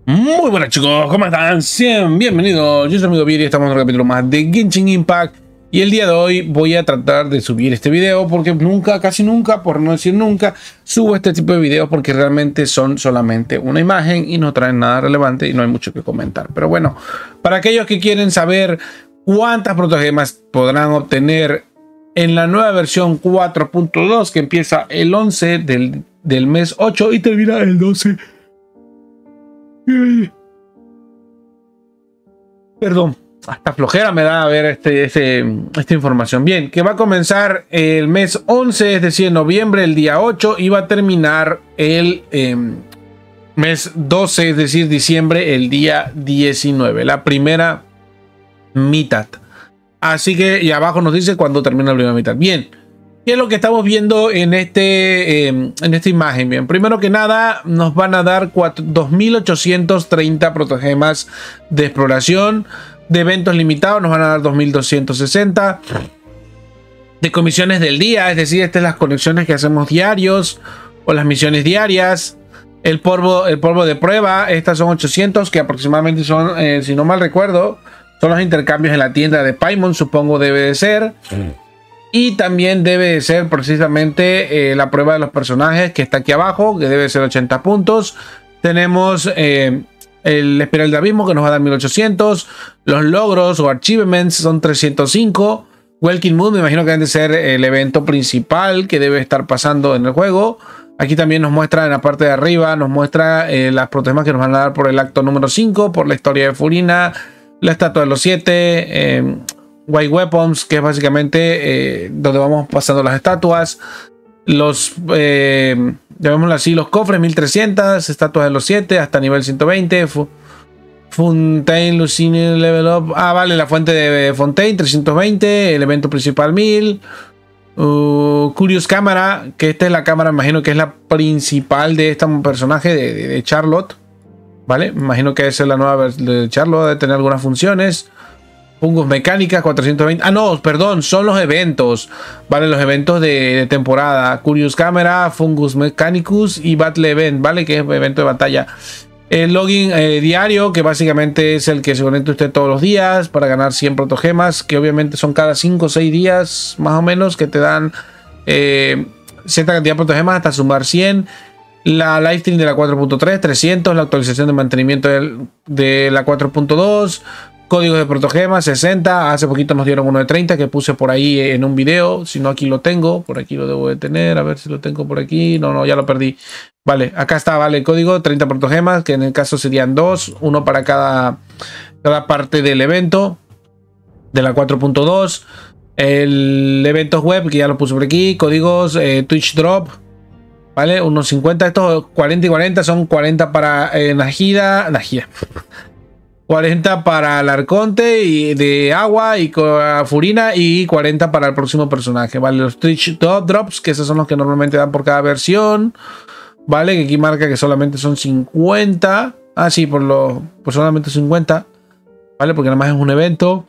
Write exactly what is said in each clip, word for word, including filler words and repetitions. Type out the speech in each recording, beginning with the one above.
Muy buenas chicos, ¿cómo están? Sean bienvenidos, yo soy amigo Vieri y estamos en otro capítulo más de Genshin Impact. Y el día de hoy voy a tratar de subir este video porque nunca, casi nunca, por no decir nunca, subo este tipo de videos porque realmente son solamente una imagen y no traen nada relevante y no hay mucho que comentar. Pero bueno, para aquellos que quieren saber cuántas protogemas podrán obtener en la nueva versión cuatro punto dos que empieza el once del, del mes ocho y termina el doce. Perdón, hasta flojera me da a ver este, este, esta información. Bien, que va a comenzar el mes once, es decir, noviembre, el día ocho, y va a terminar el eh, mes doce, es decir, diciembre, el día diecinueve, la primera mitad. Así que, y abajo nos dice cuándo termina la primera mitad. Bien. ¿Qué es lo que estamos viendo en, este, eh, en esta imagen? Bien, primero que nada nos van a dar dos mil ochocientos treinta protogemas de exploración. De eventos limitados nos van a dar dos mil doscientos sesenta. De comisiones del día, es decir, estas son las conexiones que hacemos diarios o las misiones diarias. El polvo, el polvo de prueba, estas son ochocientos, que aproximadamente son, eh, si no mal recuerdo, son los intercambios en la tienda de Paimon, supongo debe de ser. Mm. Y también debe de ser precisamente eh, la prueba de los personajes que está aquí abajo, que debe ser ochenta puntos. Tenemos eh, el espiral de abismo que nos va a dar mil ochocientos. Los logros o achievements son trescientos cinco. Welkin Moon me imagino que debe de ser el evento principal que debe estar pasando en el juego. Aquí también nos muestra en la parte de arriba, nos muestra eh, las protemas que nos van a dar por el acto número cinco, por la historia de Furina, la estatua de los siete, eh, White Weapons, que es básicamente eh, donde vamos pasando las estatuas. Los, eh, llamémoslo así, los cofres mil trescientos, estatuas de los siete hasta nivel ciento veinte. Fontaine, Lucine, Level Up. Ah, vale, la fuente de Fontaine, trescientos veinte. El evento principal, mil. Uh, Curious Cámara, que esta es la cámara, imagino que es la principal de este personaje de, de, de Charlotte. Vale, me imagino que esa es la nueva versión de Charlotte, debe tener algunas funciones. Fungus Mecánica, cuatrocientos veinte. Ah, no, perdón, son los eventos. Vale, los eventos de, de temporada. Curious Camera, Fungus Mechanicus y Battle Event, ¿vale? Que es evento de batalla. El login eh, diario, que básicamente es el que se conecta usted todos los días para ganar cien protogemas, que obviamente son cada cinco o seis días, más o menos, que te dan eh, cierta cantidad de protogemas hasta sumar cien. La livestream de la cuatro punto tres, trescientos. La actualización de mantenimiento de, de la cuatro punto dos. Códigos de protogemas, sesenta. Hace poquito nos dieron uno de treinta que puse por ahí en un video. Si no, aquí lo tengo. Por aquí lo debo de tener. A ver si lo tengo por aquí. No, no, ya lo perdí. Vale, acá está, vale, el código. treinta protogemas, que en el caso serían dos. Uno para cada, cada parte del evento. De la cuatro punto dos. El eventos web, que ya lo puse por aquí. Códigos, eh, Twitch Drop. Vale, unos cincuenta. Estos cuarenta y cuarenta son cuarenta para eh, Najida. Najida. cuarenta para el Arconte y de agua y Furina y cuarenta para el próximo personaje, vale. Los Twitch Drops, que esos son los que normalmente dan por cada versión, vale, que aquí marca que solamente son cincuenta. Ah, sí, por lo por solamente cincuenta, vale, porque nada más es un evento.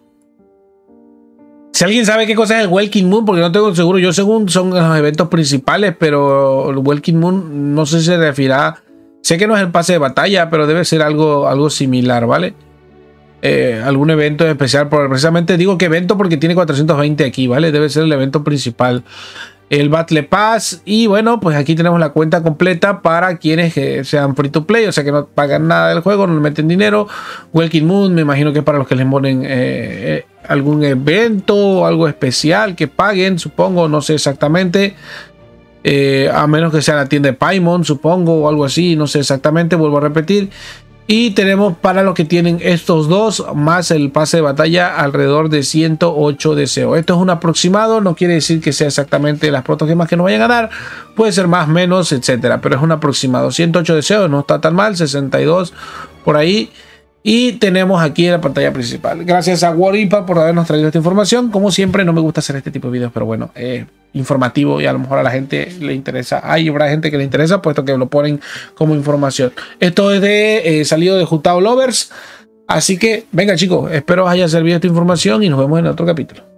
Si alguien sabe qué cosa es el Welkin Moon, porque no tengo seguro, yo según son los eventos principales, pero el Welkin Moon no sé si se refiere, sé que no es el pase de batalla, pero debe ser algo, algo similar, vale. Eh, algún evento especial, por, precisamente digo que evento porque tiene cuatrocientos veinte aquí, ¿vale? Debe ser el evento principal. El Battle Pass, y bueno, pues aquí tenemos la cuenta completa para quienes eh, sean free to play, o sea que no pagan nada del juego, no le meten dinero. Welkin Moon, me imagino que es para los que les ponen eh, eh, algún evento o algo especial que paguen, supongo, no sé exactamente. Eh, a menos que sea la tienda de Paimon, supongo, o algo así, no sé exactamente, vuelvo a repetir. Y tenemos para los que tienen estos dos, más el pase de batalla, alrededor de ciento ocho deseos. Esto es un aproximado, no quiere decir que sea exactamente las protogemas que nos vayan a dar. Puede ser más, menos, etcétera, pero es un aproximado. ciento ocho deseos, no está tan mal, sesenta y dos por ahí. Y tenemos aquí la pantalla principal. Gracias a Waripa por habernos traído esta información. Como siempre, no me gusta hacer este tipo de videos, pero bueno, eh, informativo y a lo mejor a la gente le interesa. Hay habrá gente que le interesa, puesto que lo ponen como información. Esto es de eh, salido de Jutao Lovers. Así que, venga chicos, espero os haya servido esta información y nos vemos en otro capítulo.